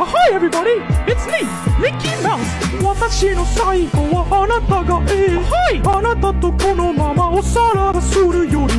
Hi everybody, it's me, Mickey Mouse. 私の最後はあなたがはい、あなたとこのままおさらばするより